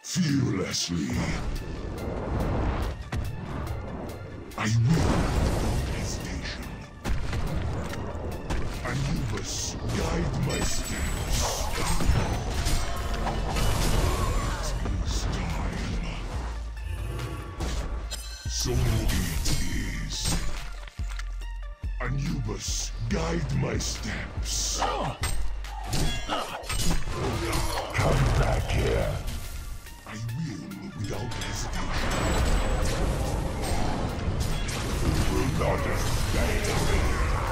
fearlessly. I will without hesitation. Anubis, guide my steps. It is time. So it is. Anubis, guide my steps. Come back here. I will without hesitation. You will not escape.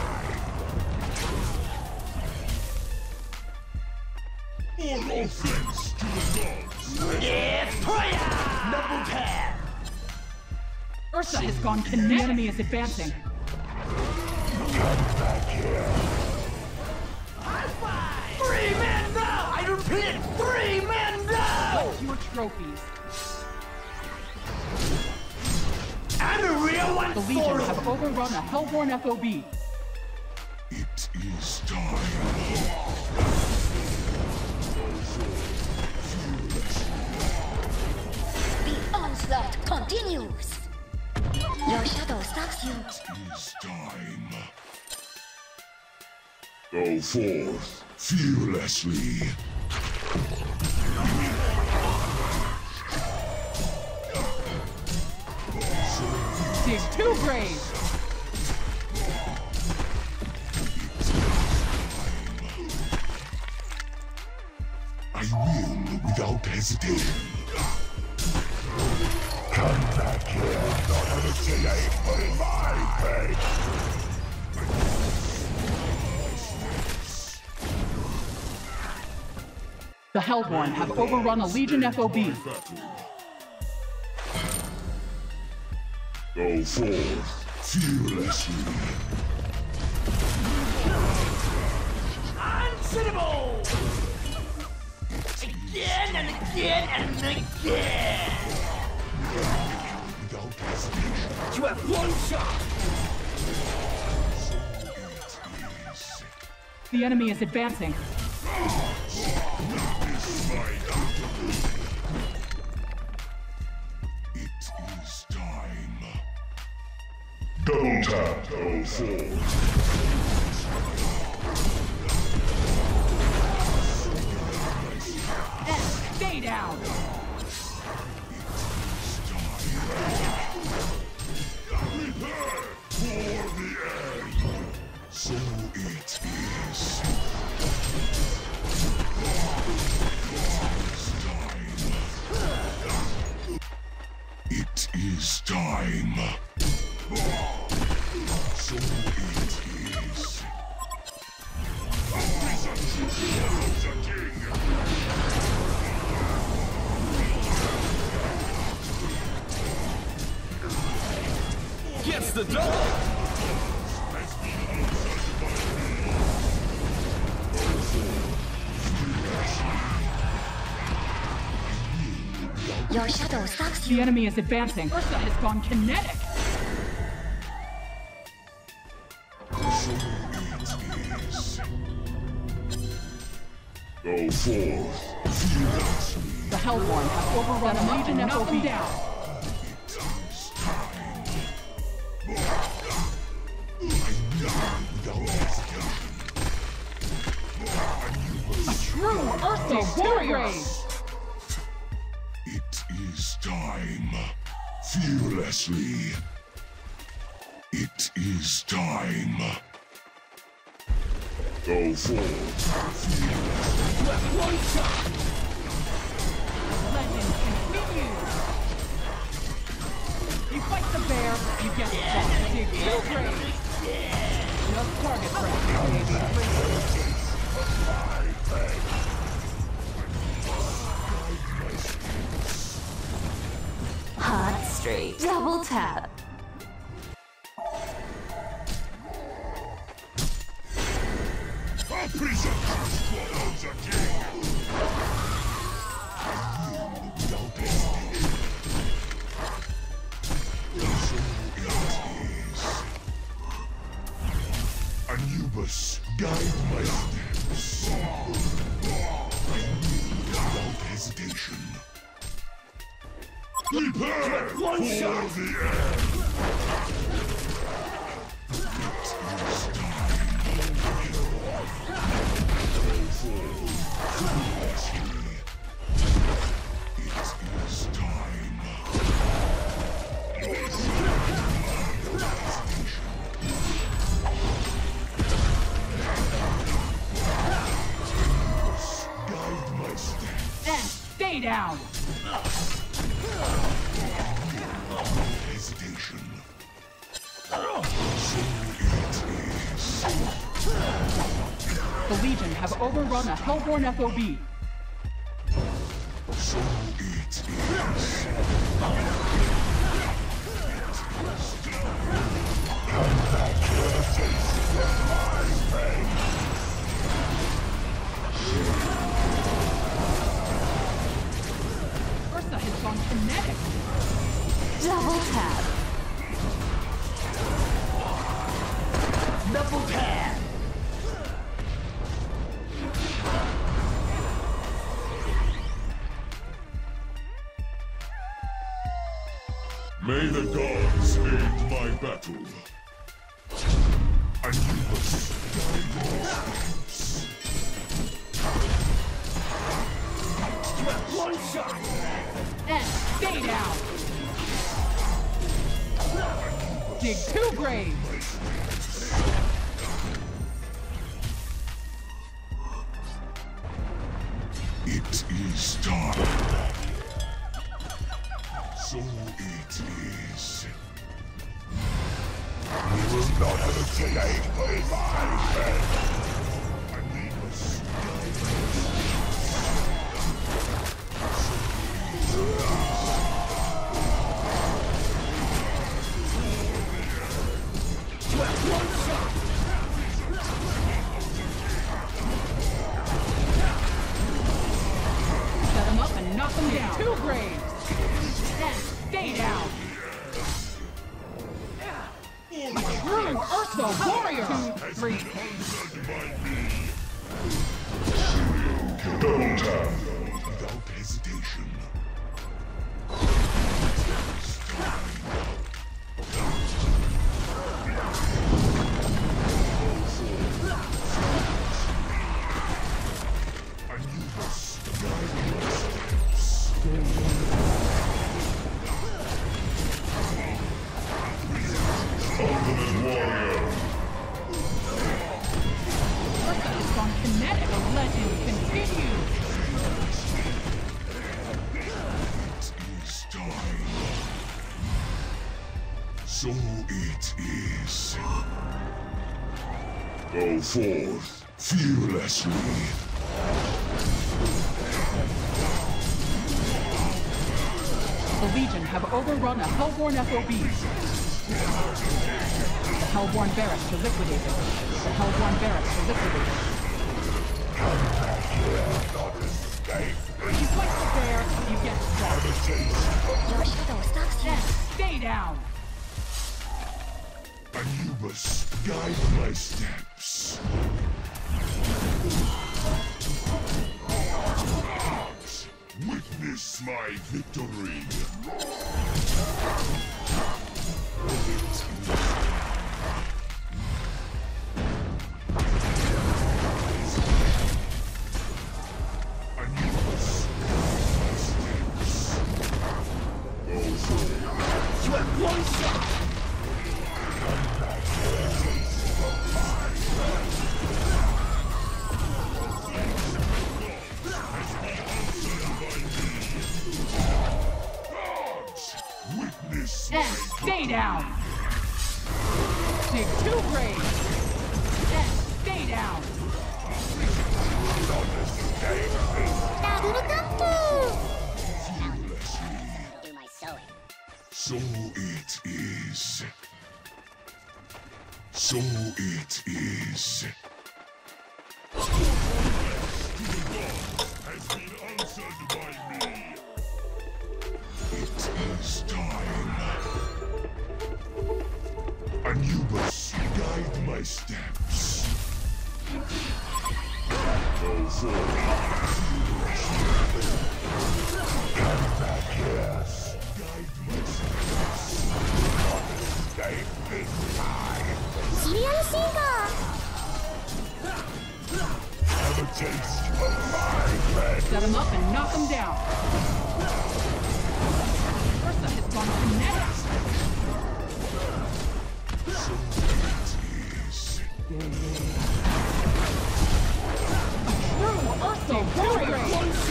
More offense to the gods. It's fire! Double tap! Ursa has gone kinetic. The enemy is advancing. Come back here. High five! 3 men now! I repeat, 3 men now! Your trophies. I'm a real one! The Legion have overrun a Hellborn FOB. It is time. The onslaught continues. Your shadow stalks you. It is time. Go forth, fearlessly. Dig 2 graves. I will without hesitation. Come back here, not hallucinate for my pain. The Hellborn have overrun a Legion FOB. Go forth, fearlessly. Unsittable! Again and again and again! Without hesitation. You have one shot! The enemy is advancing. It is time. Double tap, go forth. And stay down. Prepare for the end. So it is. It is time. So it is. The king. Gets the double! Your shadow stalks you. The enemy is advancing. Ursa has gone kinetic. So it is. Go forth, fearlessly. The Hellborn have overrun a Legion FOB. Down. A true Ursa warrior. It is time. Fearlessly. It is time. Go forth. You have one shot! Legend continues. You fight the bear, you get shot. Dig 2 graves. Just target practice. Hot straight. Double tap. A prison follows a king. Without hesitation. So it is. Anubis, guide my steps. I will without hesitation. One shot! Stay down! Hesitation. The Legion have overrun a Hellborn FOB. So it is. Ursa has gone kinetic. Double tap. Double tap! May the gods aid my battle. Anubis, guide my steps. One shot! Stay down! Dig 2 graves! It is time. So it is. You will not hesitate in my bed! Anubis, One shot! Set them up and knock them down! 2 graves! Stay down! True Ursa Warrior! 2, 3. double tap. Without hesitation. Anubis, guide my steps. Ultimate warrior. Ursa has gone kinetic. The legend continues. It is time. So it is. Go forth fearlessly. The Legion have overrun a Hellborn FOB. The Hellborn barracks are liquidated. The Hellborn barracks are liquidated. You fight the bear, you get struck. Your shadow stalks you. Stay down! Anubis, guide my steps. Witness my victory. Anubis, guide my steps. Go forth. One shot! Witness Stay down! Dig 2 graves! Stay down! Do my sewing. So it is. So it is. Has been answered by me. It is time. Anubis, guide my steps. Go forth. Come back here. Guide my steps. Serial Seeker! Have a taste of my red. Set him up and knock him down. Ursa has gone kinetic. True Ursa warrior.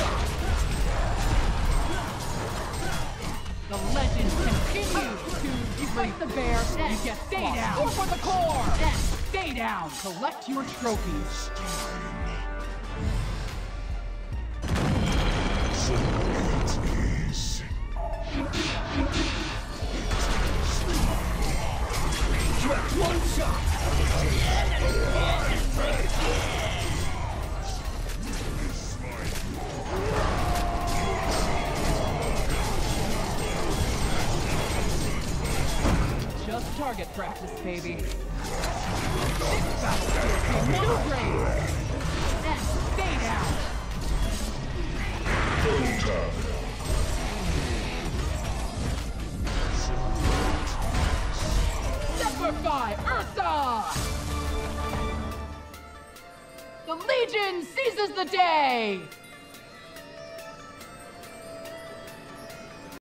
The legend continues to fight the bear. You get stay down. Go for the core. Then stay down. Collect your trophies. One shot! Just target practice, baby. This battle will be middle grade. Then stay down. Simplify Ursa! The Legion seizes the day!